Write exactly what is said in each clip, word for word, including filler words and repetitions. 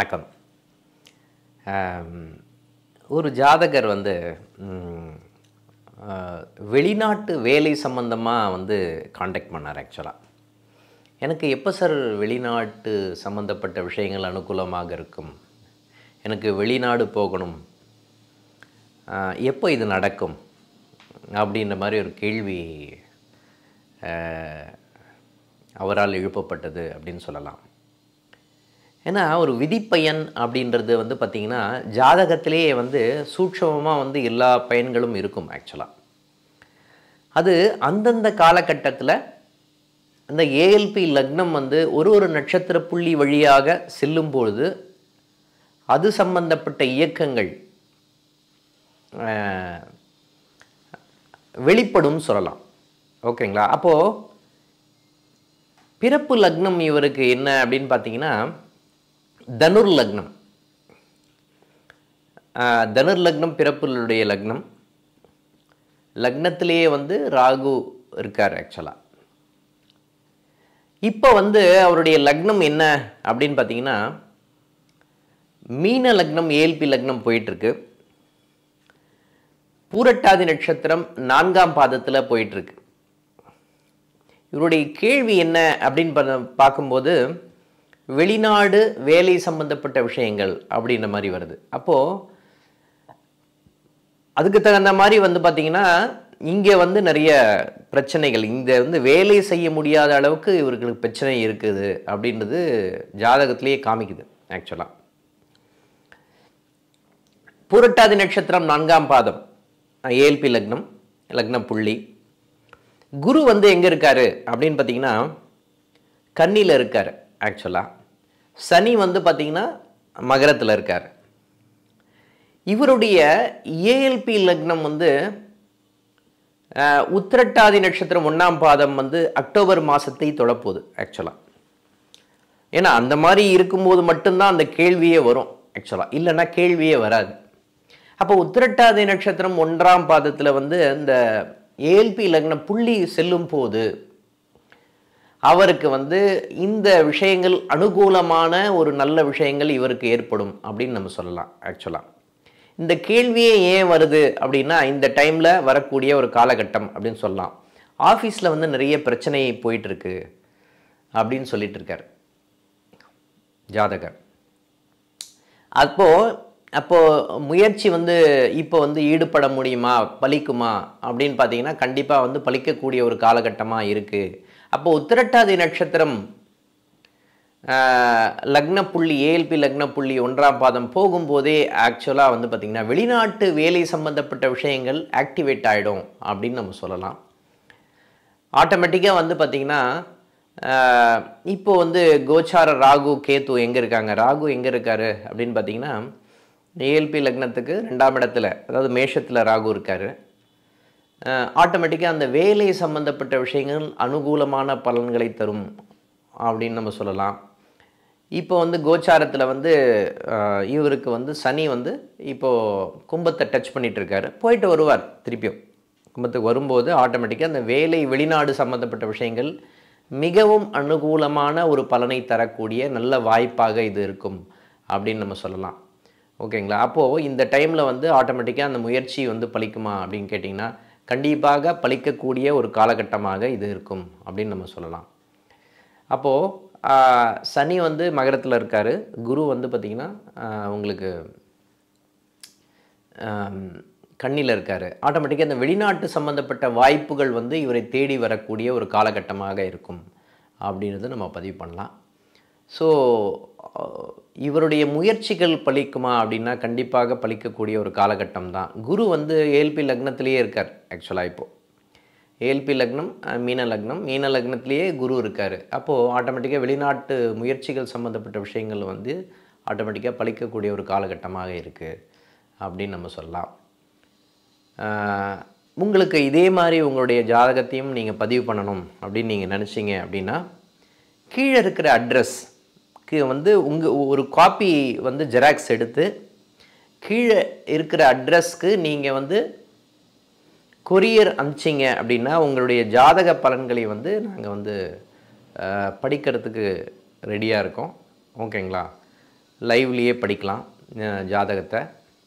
வணக்கம். ஒரு ஜாதகர் வந்து வெளிநாட்டு வேலை சம்பந்தமாக வந்து காண்டாக்ட் பண்ணார். ஆக்சுவலாக எனக்கு எப்போ சார் வெளிநாட்டு சம்மந்தப்பட்ட விஷயங்கள் அனுகூலமாக இருக்கும், எனக்கு வெளிநாடு போகணும், எப்போ இது நடக்கும் அப்படின்ற மாதிரி ஒரு கேள்வி அவரால் எழுப்பப்பட்டது அப்படின்னு சொல்லலாம். ஏன்னா ஒரு விதிப்பயன் அப்படின்றது வந்து பார்த்திங்கன்னா ஜாதகத்திலேயே வந்து சூட்சமமாக வந்து எல்லா பயன்களும் இருக்கும். ஆக்சுவலாக அது அந்தந்த காலகட்டத்தில் அந்த ஏஎல்பி லக்னம் வந்து ஒரு ஒரு நட்சத்திர புள்ளி வழியாக செல்லும் பொழுது அது சம்பந்தப்பட்ட இயக்கங்கள் வெளிப்படும் சொல்லலாம். ஓகேங்களா? அப்போது பிறப்பு லக்னம் இவருக்கு என்ன அப்படின்னு பார்த்தீங்கன்னா தனுர் லக்னம். தனுர் லக்னம் பிறப்புடைய லக்னம். லக்னத்திலேயே வந்து ராகு இருக்கார். ஆக்சுவலாக இப்போ வந்து அவருடைய லக்னம் என்ன அப்படின்னு பார்த்தீங்கன்னா மீன லக்னம் ஏஎல்பி லக்னம் போயிட்டுருக்கு. பூரட்டாதி நட்சத்திரம் நான்காம் பாதத்தில் போயிட்டுருக்கு. இவருடைய கேள்வி என்ன அப்படின்னு பார்க்கும்போது வெளிநாடு வேலை சம்பந்தப்பட்ட விஷயங்கள் அப்படின்ற மாதிரி வருது. அப்போது அதுக்கு தகுந்த மாதிரி வந்து பார்த்திங்கன்னா இங்கே வந்து நிறைய பிரச்சனைகள், இந்த வந்து வேலை செய்ய முடியாத அளவுக்கு இவர்களுக்கு பிரச்சனை இருக்குது அப்படின்றது ஜாதகத்திலேயே காமிக்குது. ஆக்சுவலாக பூரட்டாதி நட்சத்திரம் நான்காம் பாதம் ஏஎல்பி லக்னம், லக்னம் புள்ளி. குரு வந்து எங்கே இருக்கார் அப்படின்னு பார்த்தீங்கன்னா கன்னியில் இருக்கார். ஆக்சுவலாக சனி வந்து பார்த்திங்கன்னா மகரத்தில் இருக்கார். இவருடைய ஏஎல்பி லக்னம் வந்து உத்திரட்டாதி நட்சத்திரம் ஒன்றாம் பாதம் வந்து அக்டோபர் மாதத்தை தொடப்போகுது. ஆக்சுவலாக ஏன்னா அந்த மாதிரி இருக்கும்போது மட்டும்தான் அந்த கேள்வியே வரும். ஆக்சுவலாக இல்லைன்னா கேள்வியே வராது. அப்போ உத்திரட்டாதி நட்சத்திரம் ஒன்றாம் பாதத்தில் வந்து இந்த ஏஎல்பி லக்னம் புள்ளி செல்லும் போது அவருக்கு வந்து இந்த விஷயங்கள் அனுகூலமான ஒரு நல்ல விஷயங்கள் இவருக்கு ஏற்படும் அப்படின்னு நம்ம சொல்லலாம். ஆக்சுவலாக இந்த கேள்வியே ஏன் வருது அப்படின்னா இந்த டைமில் வரக்கூடிய ஒரு காலகட்டம் அப்படின்னு சொல்லலாம். ஆஃபீஸில் வந்து நிறைய பிரச்சனை போயிட்டுருக்கு அப்படின்னு சொல்லிட்டு இருக்கார் ஜாதகர். அப்போது அப்போது முயற்சி வந்து இப்போ வந்து ஈடுபட முடியுமா, பலிக்குமா அப்படின்னு பார்த்தீங்கன்னா கண்டிப்பாக வந்து பலிக்கக்கூடிய ஒரு காலகட்டமாக இருக்குது. அப்போ உத்திரட்டாதி நட்சத்திரம் லக்ன புள்ளி ஏஎல்பி லக்ன புள்ளி ஒன்றாம் பாதம் போகும்போதே ஆக்சுவலாக வந்து பார்த்திங்கன்னா வெளிநாட்டு வேலை சம்பந்தப்பட்ட விஷயங்கள் ஆக்டிவேட் ஆகிடும் அப்படின்னு நம்ம சொல்லலாம். ஆட்டோமேட்டிக்காக வந்து பார்த்திங்கன்னா இப்போ வந்து கோச்சார ராகு கேத்து எங்கே இருக்காங்க, ராகு எங்கே இருக்கார் அப்படின்னு பார்த்திங்கன்னா ஏஎல்பி லக்னத்துக்கு ரெண்டாம் இடத்துல, அதாவது மேஷத்தில் ராகு இருக்கார். ஆட்டோமேட்டிக்காக அந்த வேலை சம்பந்தப்பட்ட விஷயங்கள் அனுகூலமான பலன்களை தரும் அப்படின்னு நம்ம சொல்லலாம். இப்போ வந்து கோச்சாரத்தில் வந்து இவருக்கு வந்து சனி வந்து இப்போது கும்பத்தை டச் பண்ணிகிட்டு இருக்காரு. போயிட்டு வருவார், திருப்பியும் கும்பத்துக்கு வரும்போது ஆட்டோமேட்டிக்காக அந்த வேலை வெளிநாடு சம்பந்தப்பட்ட விஷயங்கள் மிகவும் அனுகூலமான ஒரு பலனை தரக்கூடிய நல்ல வாய்ப்பாக இது இருக்கும் அப்படின்னு நம்ம சொல்லலாம். ஓகேங்களா? அப்போது இந்த டைமில் வந்து ஆட்டோமேட்டிக்காக அந்த முயற்சி வந்து பலிக்குமா அப்படின்னு கேட்டிங்கன்னா கண்டிப்பாக பலிக்கக்கூடிய ஒரு காலகட்டமாக இது இருக்கும் அப்படின்னு நம்ம சொல்லலாம். அப்போது சனி வந்து மகரத்தில் இருக்கார், குரு வந்து பார்த்திங்கன்னா உங்களுக்கு கன்னியில் இருக்கார். ஆட்டோமேட்டிக்காக அந்த வெளிநாட்டு சம்மந்தப்பட்ட வாய்ப்புகள் வந்து இவரை தேடி வரக்கூடிய ஒரு காலகட்டமாக இருக்கும் அப்படின்றது நம்ம பதிவு பண்ணலாம். ஸோ இவருடைய முயற்சிகள் பலிக்குமா அப்படின்னா கண்டிப்பாக பலிக்கக்கூடிய ஒரு காலகட்டம் தான். குரு வந்து ஏஎல்பி லக்னத்திலேயே இருக்கார். ஆக்சுவலாக இப்போது ஏஎல்பி லக்னம் மீன லக்னம், மீன லக்னத்திலேயே குரு இருக்கார். அப்போது ஆட்டோமேட்டிக்காக வெளிநாட்டு முயற்சிகள் சம்மந்தப்பட்ட விஷயங்கள் வந்து ஆட்டோமேட்டிக்காக பலிக்கக்கூடிய ஒரு காலகட்டமாக இருக்குது அப்படின்னு நம்ம சொல்லலாம். உங்களுக்கு இதே மாதிரி உங்களுடைய ஜாதகத்தையும் நீங்கள் பதிவு பண்ணணும் அப்படின்னு நீங்கள் நினச்சிங்க அப்படின்னா கீழே இருக்கிற அட்ரஸ்க்கு வந்து உங்கள் ஒரு காப்பி வந்து ஜெராக்ஸ் எடுத்து கீழே இருக்கிற அட்ரஸ்க்கு நீங்கள் வந்து கொரியர் அனுப்பிச்சிங்க அப்படின்னா உங்களுடைய ஜாதக பலன்களை வந்து நாங்கள் வந்து படிக்கிறதுக்கு ரெடியாக இருக்கோம். ஓகேங்களா? லைவ்லேயே படிக்கலாம் ஜாதகத்தை.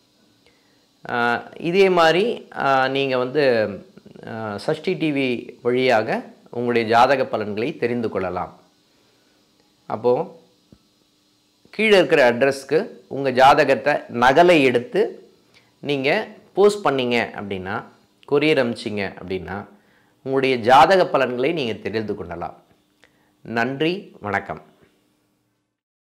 இதே மாதிரி நீங்கள் வந்து சஷ்டி டிவி வழியாக உங்களுடைய ஜாதக பலன்களை தெரிந்து கொள்ளலாம். அப்போது கீழே இருக்கிற அட்ரஸ்க்கு உங்கள் ஜாதகத்தை நகலை எடுத்து நீங்கள் போஸ்ட் பண்ணிங்க அப்படின்னா, கொரியர் அனுப்பிச்சிங்க அப்படின்னா உங்களுடைய ஜாதக பலன்களை நீங்கள் தெரிந்து கொள்ளலாம். நன்றி, வணக்கம்.